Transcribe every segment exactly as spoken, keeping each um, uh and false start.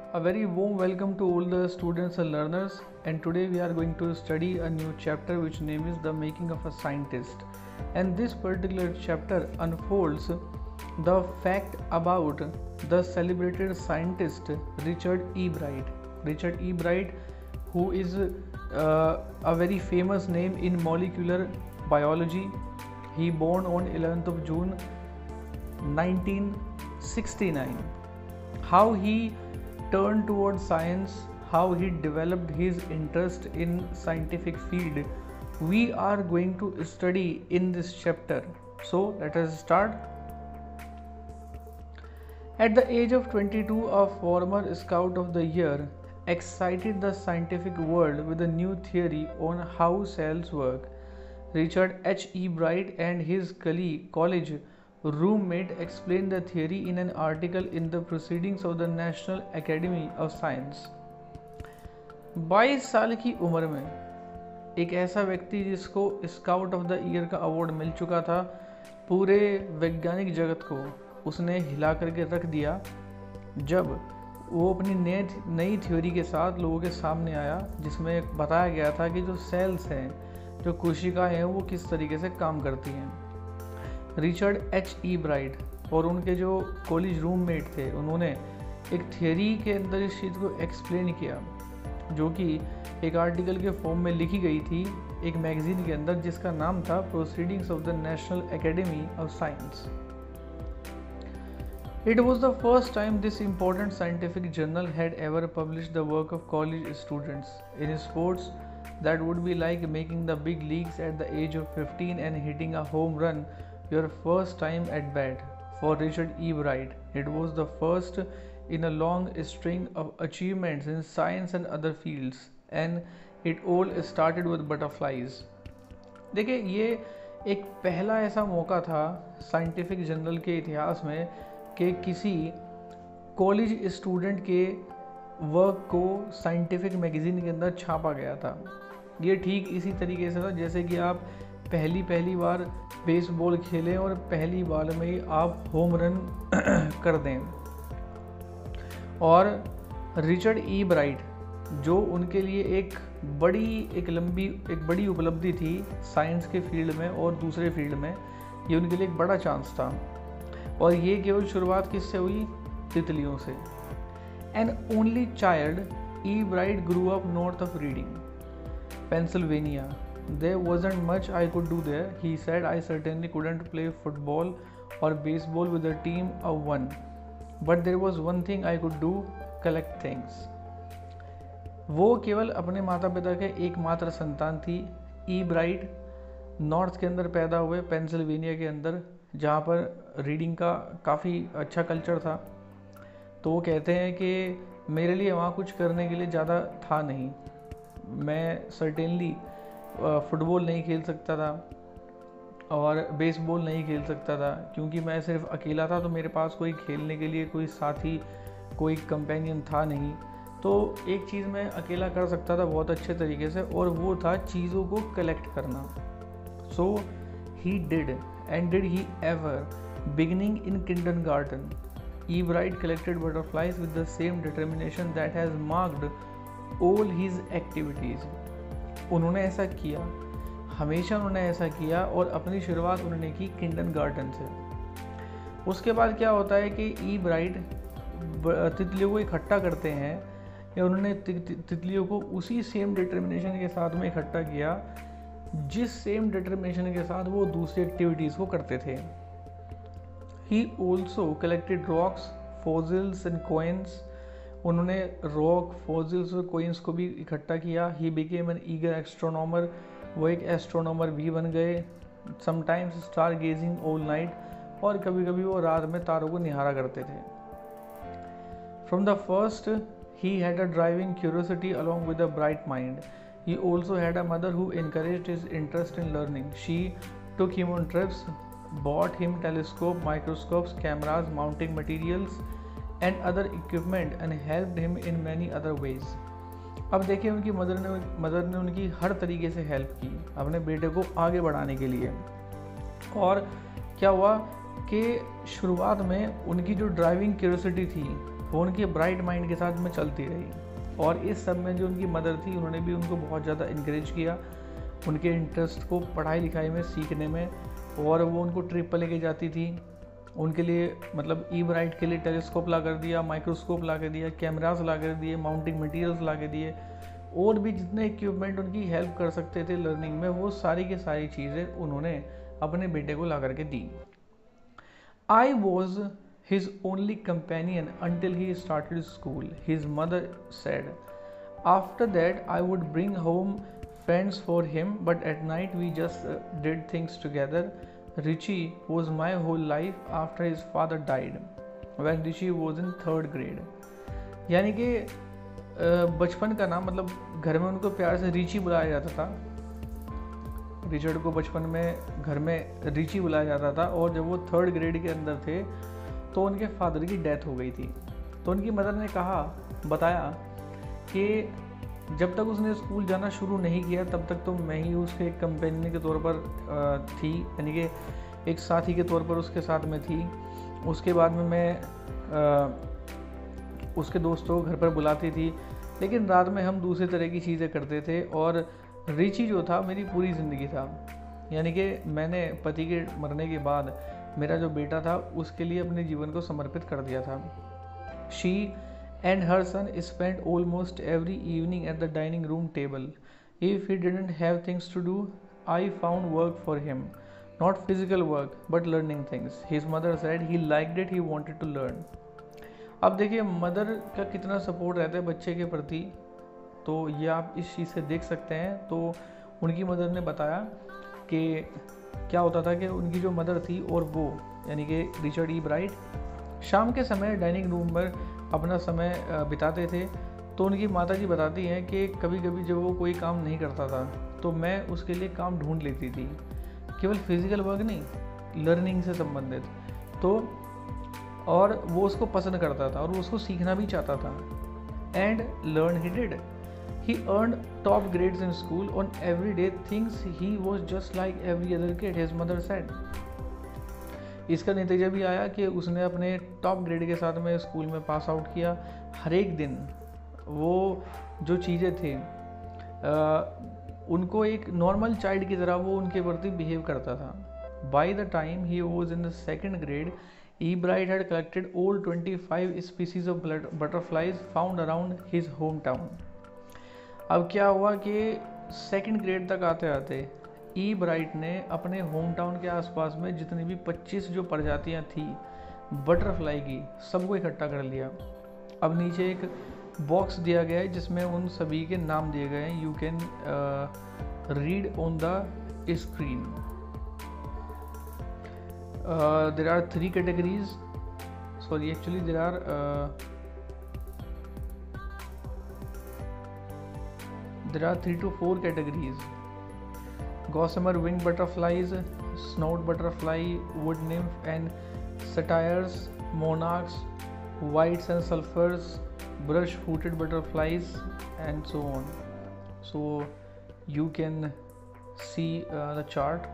A very warm welcome to all the students and learners, and today we are going to study a new chapter which name is the making of a scientist. And this particular chapter unfolds the fact about the celebrated scientist Richard E. Bright. Richard E. Bright, who is uh, a very famous name in molecular biology. He born on eleventh of June nineteen sixty-nine. How he turned towards science, how he developed his interest in scientific field, we are going to study in this chapter. So let us start. At the age of twenty-two, a former Scout of the Year excited the scientific world with a new theory on how cells work. Richard H. E. Bright and his colleague, college roommate explained the theory in an article in the Proceedings of the National Academy of Science. बाईस साल की उम्र में एक ऐसा व्यक्ति जिसको scout of the year का अवार्ड मिल चुका था, पूरे वैज्ञानिक जगत को उसने हिला करके रख दिया जब वो अपनी नई नई थ्योरी के साथ लोगों के सामने आया, जिसमें बताया गया था कि जो सेल्स हैं, जो कोशिकाएं हैं, वो किस तरीके से काम करती हैं। रिचर्ड एच ई ब्राइट और उनके जो कॉलेज रूममेट थे, उन्होंने एक थियरी के अंदर इस चीज़ को एक्सप्लेन किया, जो कि एक आर्टिकल के फॉर्म में लिखी गई थी एक मैगजीन के अंदर, जिसका नाम था proceedings of the national academy of science. It was the first time this important scientific journal had ever published the work of college students in sports that would be like making the big leagues at the age of fifteen and hitting a home run your first time at bat. For Richard E. Bright, it was the first in a long string of achievements in science and other fields, and it all started with butterflies. देखिए, ये एक पहला ऐसा मौका था scientific journal के इतिहास में कि किसी कॉलेज स्टूडेंट के वर्क को साइंटिफिक मैगजीन के अंदर छापा गया था। ये ठीक इसी तरीके से था जैसे कि आप पहली पहली बार बेसबॉल खेलें और पहली बार में ही आप होम रन कर दें। और रिचर्ड ई ब्राइट, जो उनके लिए एक बड़ी एक लंबी एक बड़ी उपलब्धि थी साइंस के फील्ड में और दूसरे फील्ड में, ये उनके लिए एक बड़ा चांस था। और ये केवल शुरुआत किससे हुई? तितलियों से। An only child, E Bright grew up north of Reading, Pennsylvania. There wasn't much I could do there. He said I certainly couldn't play football or baseball with a team of one. But there was one thing I could do, collect things. वो केवल अपने माता पिता के एकमात्र संतान थी। ई bright north के अंदर पैदा हुए, पेंसिल्वेनिया के अंदर, जहाँ पर रीडिंग का काफ़ी अच्छा कल्चर था। तो वो कहते हैं कि मेरे लिए वहाँ कुछ करने के लिए ज़्यादा था नहीं। मैं सर्टेनली फुटबॉल नहीं खेल सकता था और बेसबॉल नहीं खेल सकता था, क्योंकि मैं सिर्फ अकेला था, तो मेरे पास कोई खेलने के लिए कोई साथी, कोई कंपेनियन था नहीं। तो एक चीज़ मैं अकेला कर सकता था बहुत अच्छे तरीके से, और वो था चीज़ों को कलेक्ट करना। So he did and did he ever, beginning in kindergarten, E Bright collected butterflies with the same determination that has marked all his activities. उन्होंने ऐसा किया, हमेशा उन्होंने ऐसा किया, और अपनी शुरुआत उन्होंने की किंडरगार्टन से। उसके बाद क्या होता है कि ई ब्राइट तितलियों को इकट्ठा करते हैं, या उन्होंने तितलियों को उसी सेम डिटर्मिनेशन के साथ में इकट्ठा किया जिस सेम डिटर्मिनेशन के साथ वो दूसरी एक्टिविटीज़ को करते थे। He also collected rocks, fossils and coins. उन्होंने रॉक, फॉसिल्स और कोइंस को भी इकट्ठा किया। He became an eager astronomer, वो एक एस्ट्रोनॉमर भी बन गए। Sometimes star gazing all night, और कभी कभी वो रात में तारों को निहारा करते थे। From the first he had a driving curiosity along with a bright mind. He also had a mother who encouraged his interest in learning. She took him on trips, bought him telescope, microscopes, cameras, mounting materials and other equipment, and helped him in many other ways. अब देखिए, उनकी mother ने mother ने उनकी हर तरीके से help की अपने बेटे को आगे बढ़ाने के लिए। और क्या हुआ कि शुरुआत में उनकी जो ड्राइविंग क्यूरियोसिटी थी वो उनके ब्राइट माइंड के साथ में चलती रही। और इस सब में जो उनकी मदर थी उन्होंने भी उनको बहुत ज़्यादा इनक्रेज किया उनके इंटरेस्ट को पढ़ाई लिखाई में, सीखने में। और वो उनको ट्रिप पर लेके जाती थी, उनके लिए मतलब ई ब्राइट के लिए टेलीस्कोप ला कर दिया, माइक्रोस्कोप ला कर दिया, कैमरास ला कर दिए, माउंटिंग मटेरियल्स ला के दिए, और भी जितने इक्विपमेंट उनकी हेल्प कर सकते थे लर्निंग में, वो सारी की सारी चीज़ें उन्होंने अपने बेटे को ला करके दी। I was his only companion until he started school, his mother said. After that, I would bring home friends for him, but at night we just uh, did things together. Richie was my whole life after his father died, when Richie was in third grade. यानी कि बचपन का नाम मतलब घर में उनको प्यार से रिची बुलाया जाता था। रिचर्ड को बचपन में घर में रिची बुलाया जाता था, और जब वो थर्ड ग्रेड के अंदर थे तो उनके फादर की डेथ हो गई थी। तो उनकी मदर ने कहा बताया कि जब तक उसने स्कूल जाना शुरू नहीं किया तब तक तो मैं ही उसके एक कंपेनियन के तौर पर थी, यानी कि एक साथी के तौर पर उसके साथ में थी। उसके बाद में मैं आ, उसके दोस्तों को घर पर बुलाती थी, लेकिन रात में हम दूसरे तरह की चीज़ें करते थे। और रिची जो था मेरी पूरी ज़िंदगी था, यानी कि मैंने पति के मरने के बाद मेरा जो बेटा था उसके लिए अपने जीवन को समर्पित कर दिया था। She and her son spend almost every evening at the dining room table. If he didn't have things to do I found work for him, not physical work but learning things. His mother said he liked it, he wanted to learn. अब देखिए mother का कितना support रहता है बच्चे के प्रति, तो ये आप इस चीज़ से देख सकते हैं। तो उनकी मदर ने बताया कि क्या होता था कि उनकी जो मदर थी और वो यानी कि रिचर्ड ई ब्राइट शाम के समय डाइनिंग रूम पर अपना समय बिताते थे। तो उनकी माता जी बताती हैं कि कभी कभी जब वो कोई काम नहीं करता था तो मैं उसके लिए काम ढूंढ लेती थी, केवल फिजिकल वर्क नहीं, लर्निंग से संबंधित। तो और वो उसको पसंद करता था और वो उसको सीखना भी चाहता था। And learn he did. He earned top grades in school on everyday things. He was just like every other kid, his mother said. इसका नतीजा भी आया कि उसने अपने टॉप ग्रेड के साथ में स्कूल में पास आउट किया। हर एक दिन वो जो चीज़ें थे आ, उनको एक नॉर्मल चाइल्ड की तरह वो उनके प्रति बिहेव करता था। By the time he was in the second grade, E. Bright had collected all twenty-five species of butterflies found around his hometown. अब क्या हुआ कि सेकंड ग्रेड तक आते आते ई ब्राइट ने अपने होम टाउन के आसपास में जितनी भी पच्चीस जो प्रजातियां थी बटरफ्लाई की, सबको इकट्ठा कर लिया। अब नीचे एक बॉक्स दिया गया है जिसमें उन सभी के नाम दिए गए हैं। You can read on the screen. There are three categories, sorry actually there are There are three to four categories: gossamer winged butterflies, snout butterfly, wood nymph and satyrs, monarchs, whites and sulfurs, brush-footed butterflies, and so on. So you can see uh, the chart.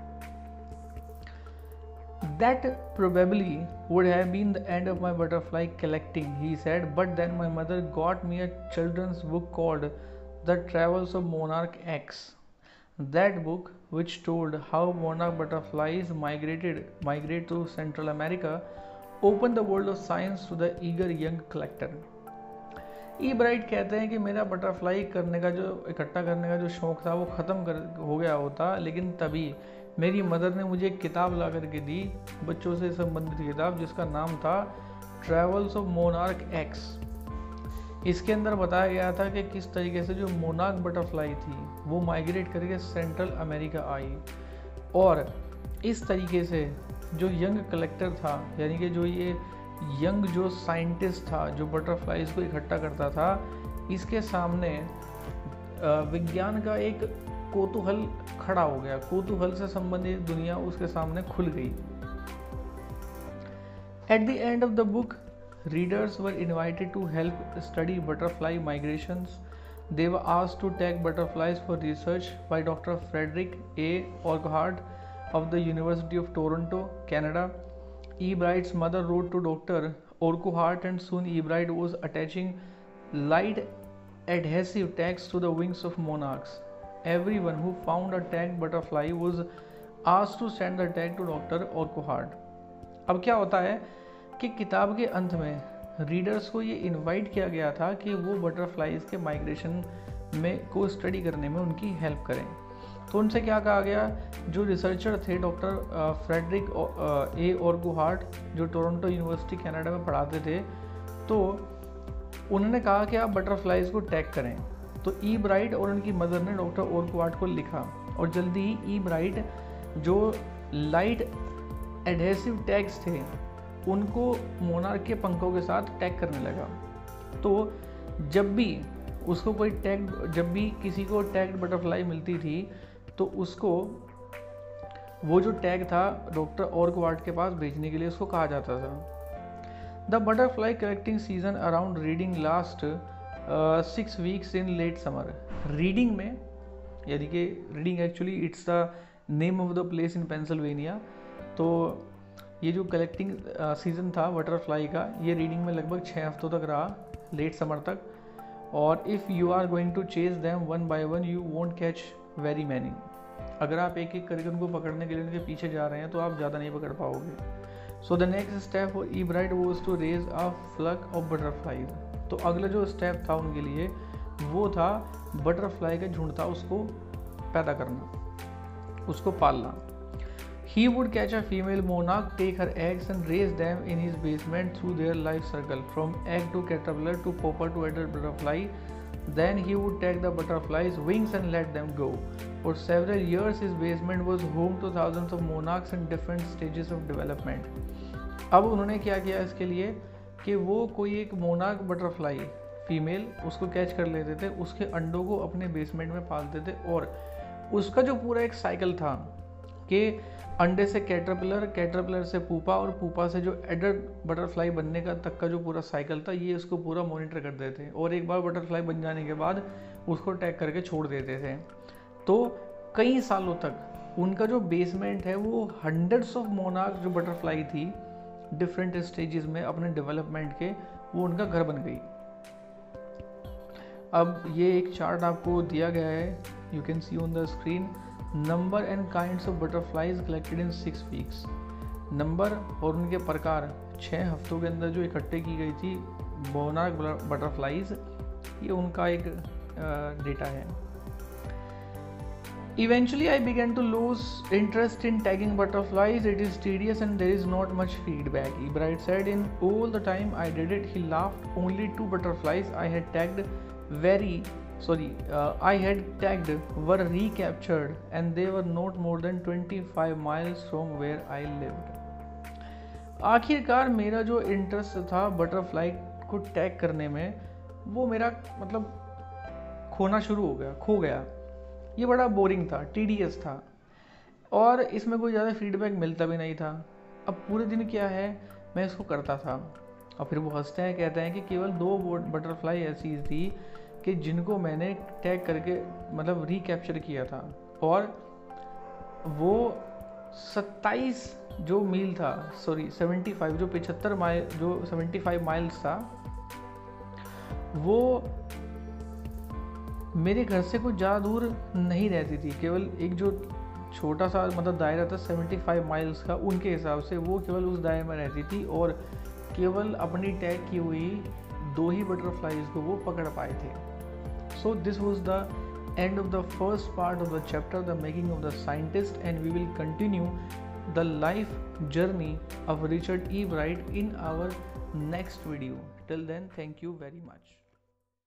That probably would have been the end of my butterfly collecting, he said, but then my mother got me a children's book called The Travels of Monarch X. That book, which told how monarch butterflies migrated migrate to Central America, opened the world of science to the eager young collector. Ebright कहते हैं कि मेरा butterfly करने का जो इकट्ठा करने का जो शौक़ था वो ख़त्म कर हो गया होता, लेकिन तभी मेरी मदर ने मुझे एक किताब ला करके दी, बच्चों से संबंधित किताब, जिसका नाम था ट्रैवल्स ऑफ मोनार्क एक्स। इसके अंदर बताया गया था कि किस तरीके से जो मोनार्क बटरफ्लाई थी वो माइग्रेट करके सेंट्रल अमेरिका आई, और इस तरीके से जो यंग कलेक्टर था, यानी कि जो ये यंग जो साइंटिस्ट था जो बटरफ्लाइज को इकट्ठा करता था, इसके सामने विज्ञान का एक कौतूहल खड़ा हो गया, कौतूहल से संबंधित दुनिया उसके सामने खुल गई। At the end of the book, readers were invited to help study butterfly migrations. They were asked to tag butterflies for research by Doctor Frederick A. Orchard of the University of Toronto, Canada. E. Bright's mother wrote to Doctor Urquhart and soon Ebright was attaching light adhesive tags to the wings of monarchs. Everyone who found a tagged butterfly was asked to send the tag to Doctor Urquhart. अब क्या होता है कि किताब के अंत में readers को ये इनवाइट किया गया था कि वो बटरफ्लाइज के माइग्रेशन में को स्टडी करने में उनकी हेल्प करें। तो उनसे क्या कहा गया, जो रिसर्चर थे डॉक्टर फ्रेडरिक ए ऑर्कुहार्ट, जो टोरंटो यूनिवर्सिटी कनाडा में पढ़ाते थे, तो उन्होंने कहा कि आप बटरफ्लाइज को टैग करें। तो ई ब्राइट और उनकी मदर ने डॉक्टर ऑर्कुहार्ट को लिखा और जल्दी ही ई ब्राइट जो लाइट एडहेसिव टैग्स थे उनको मोनार्क के पंखों के साथ टैग करने लगा। तो जब भी उसको कोई टैग जब भी किसी को टैग्ड बटरफ्लाई मिलती थी तो उसको वो जो टैग था डॉक्टर ऑर्कुहार्ट के पास भेजने के लिए उसको कहा जाता था। The butterfly collecting season around Reading last six weeks in late summer. Reading में, यानी कि Reading actually it's the name of the place in Pennsylvania. तो ये जो कलेक्टिंग सीज़न था बटरफ्लाई का, ये रीडिंग में लगभग छः हफ्तों तक रहा, लेट समर तक। और if you are going to chase them one by one you won't catch very many. अगर आप एक एक करके उनको पकड़ने के लिए उनके पीछे जा रहे हैं तो आप ज़्यादा नहीं पकड़ पाओगे। So the next step for Ebright was to raise a flock of butterflies. तो अगला जो स्टेप था उनके लिए वो था बटरफ्लाई का झुंड था उसको पैदा करना, उसको पालना। He would catch a female monarch, take her eggs and raise them in his basement through their life cycle, from egg to caterpillar to pupa to adult butterfly. Then he would take the butterfly's wings and let them go. For several years, his basement was home to thousands of monarchs in different stages of development. अब उन्होंने क्या किया इसके लिए कि वो कोई एक मोनार्क बटरफ्लाई फीमेल उसको कैच कर लेते थे, उसके अंडों को अपने बेसमेंट में पालते थे और उसका जो पूरा एक साइकिल था कि अंडे से कैटरपिलर, कैटरपिलर से पूपा और पूपा से जो एडल्ट बटरफ्लाई बनने का तक का जो पूरा साइकिल था, ये उसको पूरा मॉनिटर करते थे और एक बार बटरफ्लाई बन जाने के बाद उसको टैग करके छोड़ देते थे। तो कई सालों तक उनका जो बेसमेंट है वो हंड्रेड्स ऑफ मोनार्क जो बटरफ्लाई थी डिफरेंट स्टेजेस में अपने डेवलपमेंट के, वो उनका घर बन गई। अब ये एक चार्ट आपको दिया गया है, you can see on the screen, number and kinds of butterflies collected in six weeks. Number और उनके प्रकार छः हफ्तों के अंदर जो इकट्ठे की गई थी मोनार्क बटरफ्लाइज, ये उनका एक डेटा है। Eventually I began to lose interest in tagging butterflies. It is tedious and there is not much feedback. Ebright said, in all the time I did it, he laughed. Only two butterflies I had tagged very sorry uh, I had tagged were recaptured and they were not more than twenty-five miles from where I lived. आखिरकार मेरा जो interest था butterfly को tag करने में, वो मेरा मतलब खोना शुरू हो गया, खो गया। ये बड़ा बोरिंग था, टीडीएस था और इसमें कोई ज़्यादा फीडबैक मिलता भी नहीं था। अब पूरे दिन क्या है, मैं इसको करता था और फिर वो हंसते हैं, कहते हैं कि केवल दो बटरफ्लाई ऐसी थी कि जिनको मैंने टैग करके मतलब रिकैप्चर किया था और वो सत्ताईस जो मील था, सॉरी सेवेंटी फाइव जो पचहत्तर माइल जो सेवेंटी फाइव माइल्स था, वो मेरे घर से कुछ ज़्यादा दूर नहीं रहती थी। केवल एक जो छोटा सा मतलब दायरा था सेवेंटी फाइव माइल्स का, उनके हिसाब से वो केवल उस दायरे में रहती थी और केवल अपनी टैग की हुई दो ही बटरफ्लाइज को वो पकड़ पाए थे। So this was the end of the first part of the chapter the making of the scientist and we will continue the life journey of Richard Ebright in our next video. Till then, thank you very much.